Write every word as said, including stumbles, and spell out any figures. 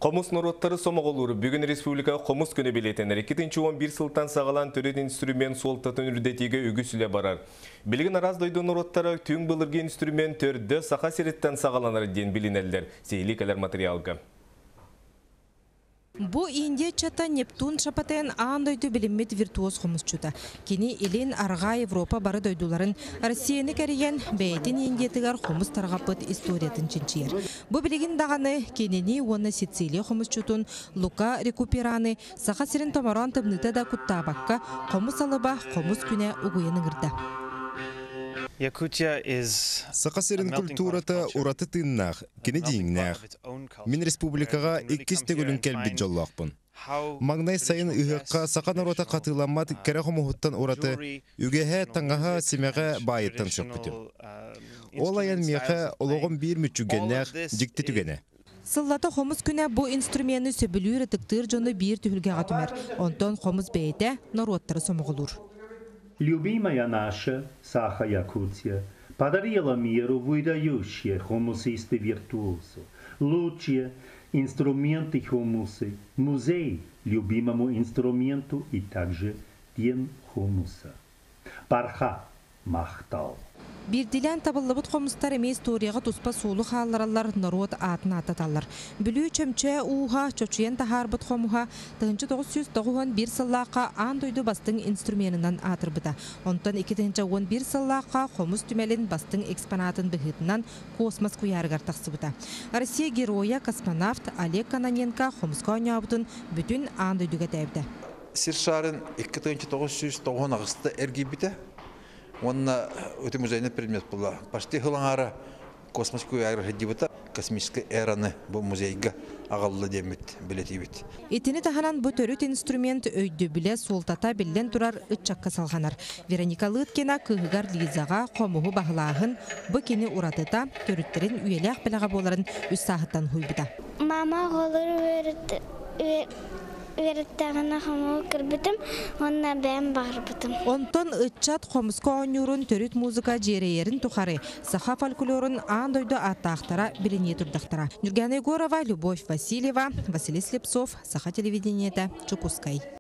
Komuz Norottары somağoluru bugün Respublika Komuz Günü biletenler ikkinchi он бир сылтан сағалан төрет инструмент солтатын үрдетеге үгісіле барар. Білгін араз дойды Нороттары түң бұлырге инструмент төрді сақа сереттен сағаланар ден білінелдер. Сейликалар материалға. Бу Индия чата Нептун шапатен андойду билиммет виртуоз хомусчута. Кини илин арга Европа бары дойдуларын Россияны кәреген бәйтін Индиятыгар хомус тарғапыт историятын чинчиер. Бу билигин дағаны кенени уонна Сицилия хомусчутун Лука Рекупераны сақа сирин томаран тымныта да куттабакка хомус алыба хомус күне угуяныгырда. Сақасырын культурата ураты тыннақ, кені дейіннақ. Мен республикаға иккіс тегілін кәлбет жоллақпын. Маңнай сайын ұйыққа сақан орота қатыламат кәрі қомуғыттан ураты үгеге таңғаға семеға байыттан шық бүтін. Ол аян меға олығын бір мүтчүгеннәқ жікті түгені. Сыллата хомус күне бу инструменты сөбілуірі тықтыр жоны бір түхілге ғатымер. Онтон хомус бәйті нароттары сомығылыр. Любимая наша Саха-Якутия подарила миру выдающие хомусисты-виртуозы, лучшие инструменты хомусы, музей любимому инструменту и также день хомуса. Парха Махтал. Бирдилен табыллыбыт хомустар эме историяға туспа солу халларалар народ атын ататалар. Бүлүү чөмчө уға чөчуен тахарбыт хомуға тыгынчы тогуз жүз тогуон бир сыллаққа андойду бастың инструментынан атырбыта. Онтан эки тыгынчы он бир сыллаққа хомус түмелин бастың экспонатын бігітінан космос куярыгар тақсыбыта. Россия героя космонавт Олег Кононенко хомуска ойнабытын бүтін андойдуға тәйбді. Сиршарын эки тыгынчы тогуз жүз тогуон агысты эргибите. Онна өте музейный предмет была. Почти хылаңара космосскую аэрохедибыта космическая эраны бұл музейга ағаллы демет билетибит. Итini таханан бу төрүт инструмент өйдө биле солтата билен турар ытчакка салганар. Вероника Лыткина кыгыгар Лизага комугу баглагын бу кини уратыта төрүттерин үйелек белага боларын үс сааттан хуйбыта. Мама голор өрүт Вереттагына хаму кырбытым, онна бәм барбытым. Онтон ытчат хомуска ойнурун төрүт музыка жерейерин тухары, саха фольклорун андойду аттақтара билине турдақтара. Нургана Егорова, Любовь Васильева, Василий Слепцов, Саха телевидениеда, Чукускай.